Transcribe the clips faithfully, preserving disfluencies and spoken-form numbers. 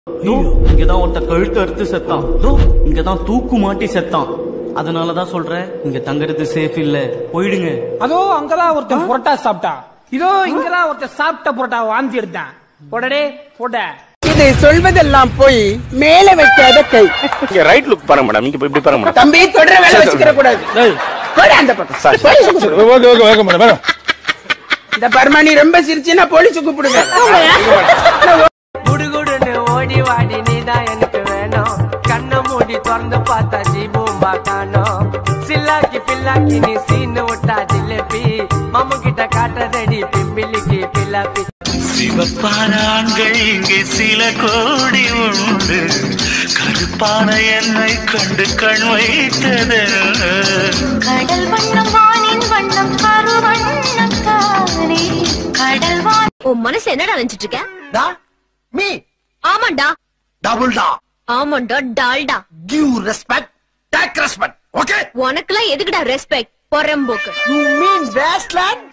இங்கதான் ஒருத்த கழுத்து அறுத்து செத்தான், இங்கதான் தூக்கு மாட்டி செத்தான். அதனாலதான் சொல்றேன், இங்க தங்கறது சேஃப் இல்ல, போயிடுங்க. அதோ அங்கதான் ஒருத்தன் புரோட்டா சாப்பிட்டா, இதோ இங்கதான் ஒருத்தன் சாப்பிட்ட புரோட்டா வாந்தி எடுத்தான். போடடே போட. இதை சொல்வதெல்லாம் போய் மேல வைக்காத கை. இங்க ரைட் லுக் பாருங்க மேடம், இங்க இப்படி பாருங்க மேடம். தம்பி தொடர வேலை வச்சுக்கிற கூடாது. போட அந்த பக்கம். Okay okay okay madam. இந்த பர்மானி ரொம்ப சிரிச்சுனா போலீஸ் கூப்பிடுங்க. குடுகுடுன்னு ஓடி வாடி நீதான் எனக்கு வேணும். கண்ணை மூடி திறந்து பார்த்தா ஜீபூம்பா காணோம். சில்லாக்கி பில்லாக்கி நீ சீனு விட்டா ஜிலேபி. மாமு கிட்ட காட்டுறதடி பிம்பிலிக்கு பில்லாப்பி. சிவப்பான ஆண்கள் இங்கே சில கோடி உண்டு. கருப்பான என்னை கண்டு கண் வைத்தது. கடல் வண்ணம் வானின் வண்ணம் கரு வண்ணம் காணே. கடல் வான் உன் மனசு என்னடா நினைச்சிட்டு இருக்க? மீ ஆமாண்டா. டபுள் டா. ஆமாண்டா Dalda. Give respect, take respect. Okay. உனக்குலாம் எதுக்குடா ரெஸ்பெக்ட்? பொறம்போக்கு. You mean wasteland?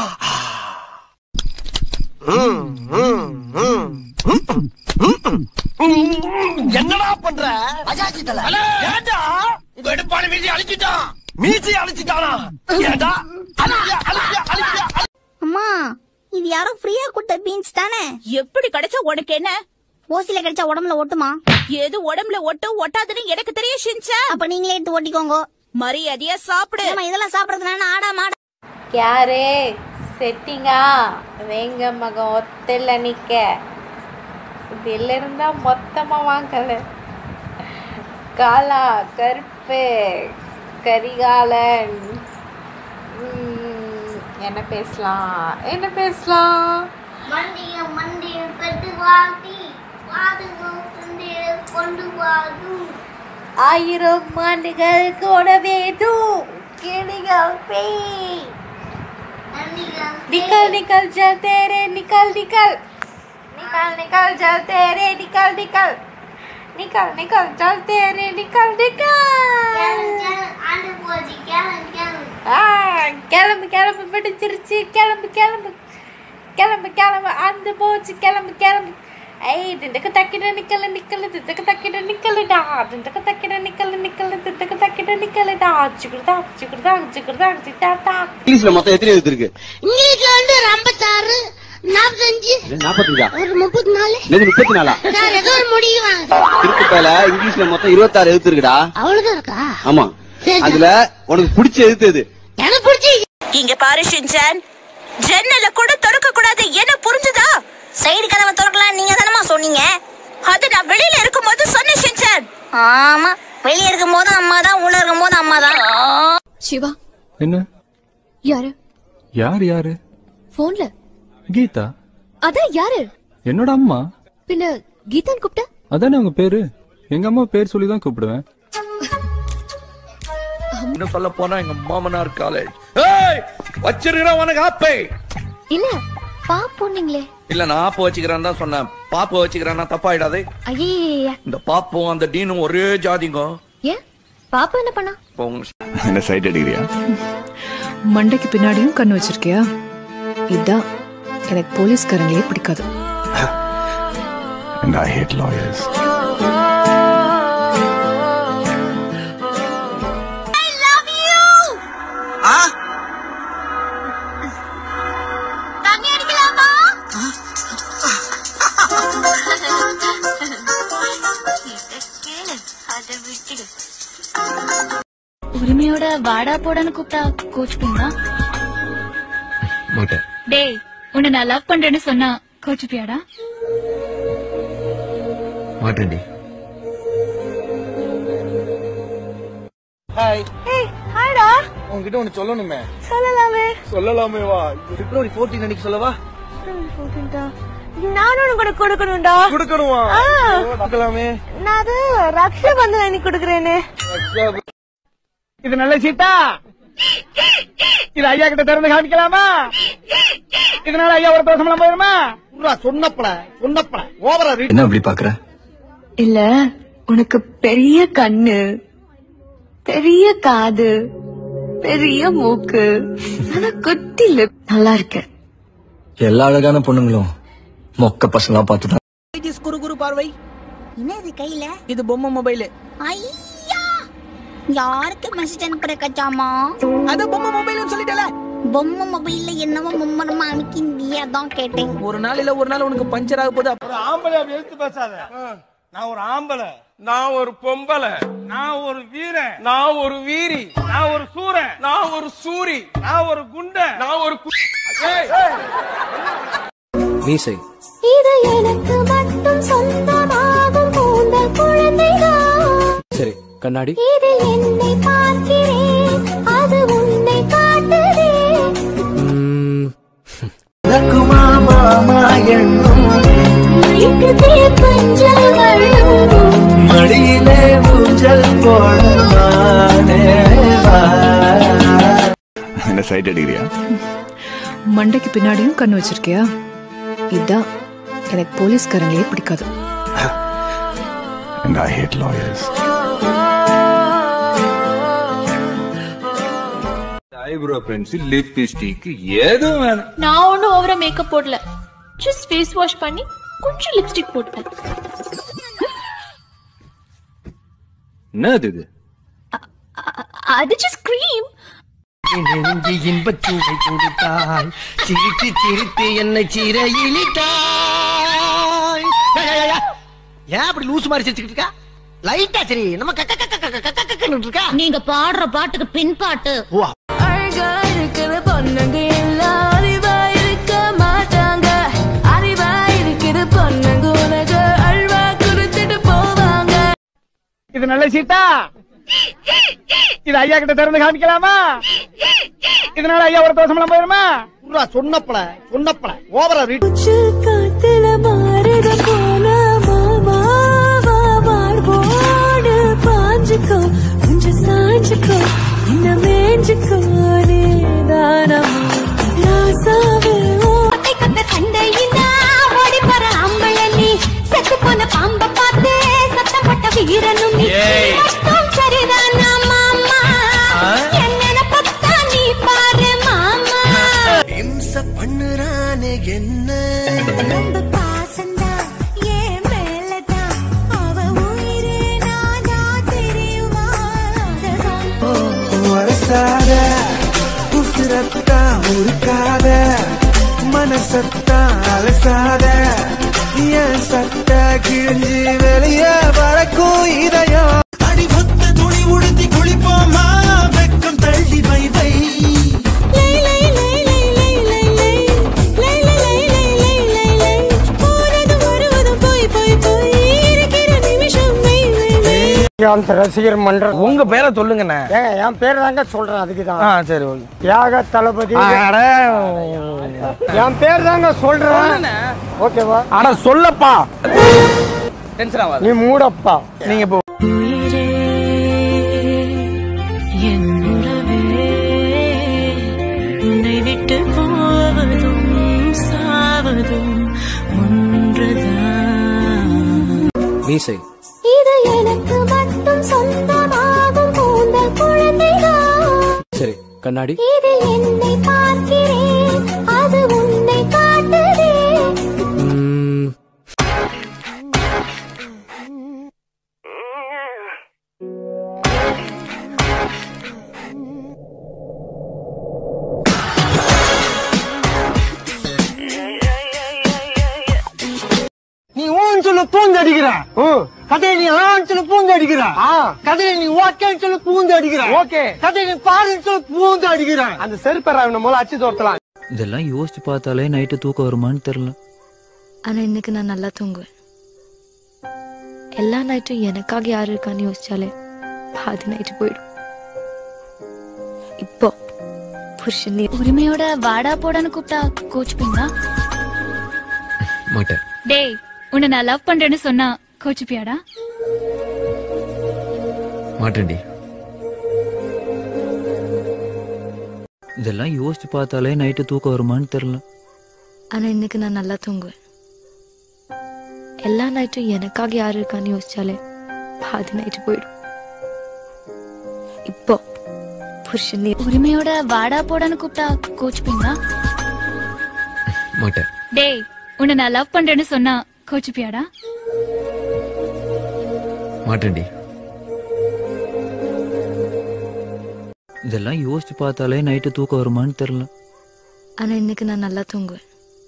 என்னடா பண்ற? அஜாஜிதல. ஏண்டா? வெடுப்பான மீசி அழிச்சிட்டான். மீசி அழிச்சிட்டானா? ஏண்டா? அழியா அழியா அழியா. அம்மா, இது யாரோ ஃப்ரீயா கொடுத்த பீன்ஸ் தானே? எப்படி கிடைச்சா உனக்கு என்ன? ஓசில கிடைச்சா உடம்புல ஒட்டுமா? எது உடம்புல ஒட்டு ஒட்டாதுன்னு எனக்கு தெரியும் ஷின்சா. அப்ப நீங்களே எடுத்து ஓட்டிக்கோங்க. மரியாதையா சாப்பிடு. இதெல்லாம் சாப்பிடறதுனா ஆடா மாட. யாரே செட்டிங்கா வேங்க மகம் ஒத்தல நிக்க. இதுல இருந்தா மொத்தமா வாங்கல. காலா கருப்பு கரிகாலன். என்ன பேசலாம் என்ன பேசலாம்? மண்டிய மண்டிய கட்டு வாட்டி வாதுகோ கொண்டு வாது. ஆயிரம் ஆண்டுகள் கூட வேதும் கிளிகள் பேய். निकल निकल जलते रे निकल निकल निकल निकल जलते रे निकल निकल निकल निकल जलते रे निकल निकल. கிளம்பு கிளம்பு பிடிச்சிருச்சு. கிளம்பு கிளம்பு கிளம்பு கிளம்பு அந்த போச்சு. கிளம்பு கிளம்பு. ஐய் திண்டக்கு தக்கிட நிக்கல நிக்கல திண்டக்கு தக்கிட நிக்கலடா. திண்டக்கு தக்கிட நிக்கல நிக்கல திண்டக்கு தக்கிட நிக்கலடா. அச்சுக்குடா அச்சுக்குடா அச்சுக்குடா அச்சுட்டாடா. இங்கிலீஷ்ல மொத்தம் எத்தனை எழுத்து இருக்கு? இங்கிலீஷ்ல வந்து ஐம்பத்தாறு, நாற்பத்தஞ்சு, நாற்பத்தஞ்சா? ஒரு முப்பத்தி நாலு. இது முப்பத்தி நாலா? நான் ஏதோ முடியும். திருக்குறள்ல இங்கிலீஷ்ல மொத்தம் இருபத்தாறு எழுத்து இருக்குடா. அவ்வளவுதான் இருக்கா? ஆமா. அதுல உனக்கு பிடிச்ச எழுத்து எது? எனக்கு பிடிச்சி. இங்க பாரு ஷின்சான், ஜன்னல கூட திறக்க கூடாது. என்ன புரிஞ்சுதா? சைடு கதவை திறக்கலாம் நீங்க தானமா சொன்னீங்க. அது நான் வெளியில இருக்கும்போது சொன்னேன் ஷின்சான். ஆமா, வெளியே இருக்கும் போது அம்மா தான், உள்ள இருக்கும் போது அம்மா தான். சிவா என்ன? யாரு? யார் யாரு? போன்ல கீதா. அதான் யாரு? என்னோட அம்மா. பின்ன கீதான் கூப்பிட்ட? அதானே உங்க பேரு. எங்க அம்மா பேர் சொல்லிதான் கூப்பிடுவேன். இன்னும் சொல்ல போனா எங்க மாமனார் காலேஜ். வச்சிருக்கிறேன் உனக்கு ஆப்பை. இல்ல பாப்பு நீங்களே. இல்ல நான் ஆப்ப வச்சுக்கிறேன் தான் சொன்னேன். பாப்ப வச்சுக்கிறேன்னா தப்பாயிடாதே. ஐயே, இந்த பாப்பும் அந்த டீனும் ஒரே ஜாதிங்க. ஏன் பாப்பா என்ன பண்ணா? என்ன சைட் அடிக்கிறியா? மண்டைக்கு பின்னாடியும் கண்ணு வச்சிருக்கியா? இதான் எனக்கு போலீஸ்காரங்களே பிடிக்காது. And I hate lawyers. I love you. ஆ? தண்ணி அடிக்கலாமா? உரிமையோட வாடா போடான்னு கூப்பிட்டா கோச்சுப்பீங்களா? மாட்டேன். டேய், உன்னை நான் லவ் பண்றேன்னு சொன்னா கோச்சுப்பியாடா? மாட்டேன்டி. ஹாய். ஏய், ஹாய்டா. உன்கிட்ட ஒன்னு சொல்லணுமே. சொல்லலாமே. சொல்லலாமே வா. பிப்ரவரி பதினான்கு அன்னைக்கு சொல்லவா? நானும் உனக்கு கொடுக்கணும்டா. கொடுக்கணுமா? பார்க்கலாமே. நான் அது ரக்ஷா பந்தன் அன்னைக்கு கொடுக்கறேனே. இது நல்ல சீட்டா. இது ஐயா கிட்ட திறந்து காமிக்கலாமா? இதனால ஐயா ஒரு தோசம் போயிருமா? சொன்னப்பட சொன்னப்பட ஓவரா. என்ன அப்படி பாக்குற? இல்ல, உனக்கு பெரிய கண்ணு, பெரிய காது, பெரிய மூக்கு, ஆனா குட்டி லிப். நல்லா இருக்கு. எல்லா அழகான பொண்ணுங்களும் மொக்க பசங்களா பார்த்துதான். குறு குறு பார்வை, என்னது கையில? இது பொம்மை மொபைல். ஐயா, யாருக்கு மெசேஜ் அனுப்புற கச்சாமா? அத பொம்மை மொபைல்னு சொல்லிட்டல. பொம்மை மொபைல்ல என்னவோ மும்மரமா அனுப்பிந்தியா தான் கேட்டேன். ஒரு நாள் இல்ல ஒரு நாள் உனக்கு பஞ்சர் ஆக போகுது. ஒரு ஆம்பளை அப்படி எடுத்து பேசாத. நான் ஒரு ஆம்பளை, நான் ஒரு பொம்பளை, நான் ஒரு வீரன், நான் ஒரு வீரி, நான் ஒரு சூரன், நான் ஒரு சூரி, நான் ஒரு குண்டன், நான் ஒரு கு- ஏய். மீசை. இது எனக்கு மட்டும் சொந்தமாகும் கூந்தல் குழந்தைதான். சரி, கண்ணாடி. இதில் என்னை பார்க்கிறேன், அது உன்னை காட்டுதே. லக்குமா மாமா எண்ணும் மயக்குதே பஞ்சங்களும். மடியிலே ஊஞ்சல் போடுவானே வா. என்ன சைட் அடிக்கிறியா? மண்டைக்கு பின்னாடியும் கண்ணு வச்சிருக்கியா? இதான் எனக்கு போலீஸ்காரங்களே பிடிக்காது. And I hate lawyers. Eyebrow pencil, lipstick எதுவும் வேணும். நான் ஒன்னும் ஓவரா மேக்கப் போடல. ஜஸ்ட் ஃபேஸ் வாஷ் பண்ணி கொஞ்சம் லிப்ஸ்டிக் போட்டேன். என்னது இது? அது ஜஸ்ட் கிரீம். இன்பச்சூவை கொடுத்தாய், சிரித்து சிரித்து என்னை சிறையிலிட்டாய். ஏன் அப்படி லூசு மாதிரி சிரிச்சுக்கிட்டு இருக்கா? லைட்டா சரி, நம்ம கக்க கக்க கக்க கக்க கக்கன்னு இருக்கா. நீங்க பாடுற பாட்டுக்கு பின் பாட்டு. அழகா இருக்கிற பொண்ணுங்க எல்லாம் அறிவா இருக்க மாட்டாங்க. அறிவா இருக்கிற பொண்ணுங்க உனக்கு அல்வா கொடுத்துட்டு போவாங்க. இது நல்ல சீட்டா? இது ஐயா கிட்ட திறந்து காமிக்கலாமா? இதனால ஐயா ஒரு தோசமெல்லாம் போயிருமா? சொன்னப்பல சொன்னப்பல ஓவரா ரீட். காத்துல மாறுத போல மாமா மார்போடு பாஞ்சுக்கோ, கொஞ்சம் சாஞ்சுக்கோ, என்ன மேஞ்சுக்கோ நீதானமா ராசாவே. ஓட்டை கத்த சண்டையினா ஓடி போற அம்பள நீ, செத்து போன பாம்ப பார்த்து சத்தம் போட்ட வீரனும் நீ. மட்டும் சரிதானா மாமா? என்ன பத்தா நீ பாரு மாமா. இம்ச பண்ணுறானே என்ன ரொம்ப பாசந்தா ஏன் மேலதான், அவ உயிரே நானா தெரியுமா? வரசாத உசுரத்தா உருக்காத, மனசத்தா அலசாத, என் சட்ட கிழிஞ்சி வெளியே வரக்கும் இதயம். அடிபத்த துணி உடுத்தி குளிப்போமா, வெக்கம் தள்ளி வை வை. அந்த ரசிகர் மன்றம். உங்க பேரை சொல்லுங்கண்ணே. ஏங்க என் பேர் தாங்க சொல்றேன், அதுக்குதான். ஆ சரி ஓகே. தியாக தளபதி. என் பேர் தாங்க சொல்றேன். ஓகேவா? ஆனா சொல்லப்பா. டென்ஷன் ஆகாத. நீ மூடப்பா. நீங்க இப்போ உன்னை விட்டு போவதும் சாவதும் ஒன்றுதான். மீசை. இது எனக்கு மட்டும் சொந்தமாகும் கூந்தல் குழந்தைதான். சரி, கண்ணாடி. இதில் என்னை பார்க்கிறேன், அது உன்னை காட்டுதே. நீ ஊன்னு சொல்லு பூந்து அடிக்கிற, கதையை நீ ஆன்னு சொல்லு பூந்து அடிக்கிற, கதையை நீ ஓகேன்னு சொல்லு பூந்து அடிக்கிற, ஓகே கதையை நீ பாருன்னு சொல்லு பூந்து அடிக்கிற. அந்த செருப்பரா மூலம் அச்சு தோர்த்தலாம். இதெல்லாம் யோசிச்சு பார்த்தாலே நைட்டு தூக்கம் வருமான்னு தெரியல. ஆனா இன்னைக்கு நான் நல்லா தூங்குவேன். எல்லா நைட்டும் எனக்காக யாரு இருக்கான்னு யோசிச்சாலே பாதி நைட்டு போயிடும். இப்போ புருஷன் உரிமையோட வாடா போடான்னு கூப்பிட்டா கோச்சுப்பீங்களா? மாட்டேன். டேய், உன்னை நான் லவ் பண்றேன்னு சொன்னா கோச்சுப்பியாடா? மாட்டேன்டி. இதெல்லாம் யோசிச்சு பார்த்தாலே நைட்டு தூக்கம் வருமான்னு தெரியல. ஆனா இன்னைக்கு நான் நல்லா தூங்குவேன். எல்லா நைட்டும் எனக்காக யாரு இருக்கான்னு யோசிச்சாலே பாதி நைட்டு போயிடும். இப்போ புருஷன் உரிமையோட வாடா போடான்னு கூப்பிட்டா கோச்சுப்பீங்களா? மாட்டேன். டேய், உன்னை நான் லவ் பண்றேன்னு சொன்னா கோச்சுப்பியாடா? மாட்டேன்டி. இதெல்லாம் யோசிச்சு பார்த்தாலே நைட்டு தூக்கம் வருமான்னு தெரியல. ஆனா இன்னைக்கு நான் நல்லா தூங்குவேன்.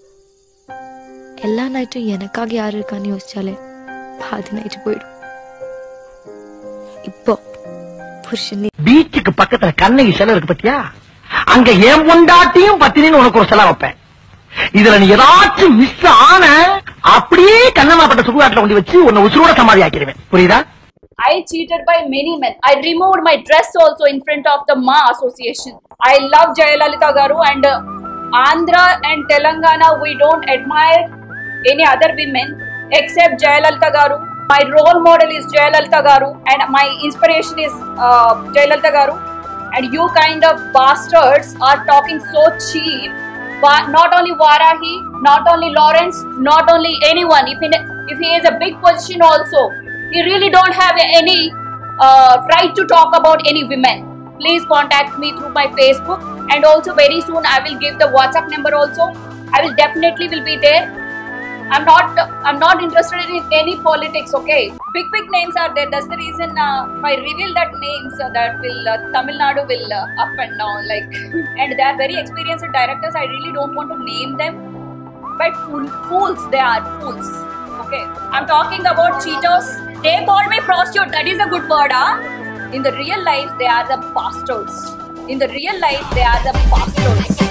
எல்லா நைட்டும் எனக்காக யாரு இருக்கான்னு யோசிச்சாலே பாதி நைட்டு போயிடும். இப்போ புருஷன் பீச்சுக்கு பக்கத்துல கண்ணகி சிலை இருக்கு பத்தியா, அங்க ஏன் பொண்டாட்டியும் பத்தினின்னு உனக்கு ஒரு சிலை வைப்பேன். இதுல நீ ஏதாச்சும் மிஸ் ஆன அப்படியே கண்ணமாப்பட்ட சுடுகாட்டுல கொண்டு வச்சு உன்னை உசுரோட சமாதி ஆக்கிடுவேன். புரியுதா? I cheated by many men. I removed my dress also in front of the Ma Association. I love Jayalalitha Garu, and uh, Andhra and Telangana, we don't admire any other women except Jayalalitha Garu. My role model is Jayalalitha Garu, and my inspiration is uh, Jayalalitha Garu. And you kind of bastards are talking so cheap. Not only Varahi, not only Lawrence, not only anyone. If in, if he is a big position also, he really don't have any uh, right to talk about any women. Please contact me through my Facebook, and also very soon I will give the WhatsApp number also. I will definitely will be there. I'm not I'm not interested in any politics. Okay, big big names are there. That's the reason uh, if I reveal that names, uh, that will uh, Tamil Nadu will uh, up and down like, and they are very experienced directors. I really don't want to name them, but fool, fools they are fools. Okay, I'm talking about cheaters. They call me prostitute. That is a good word, huh? In the real life, they are the bastards. In the real life, they are the bastards.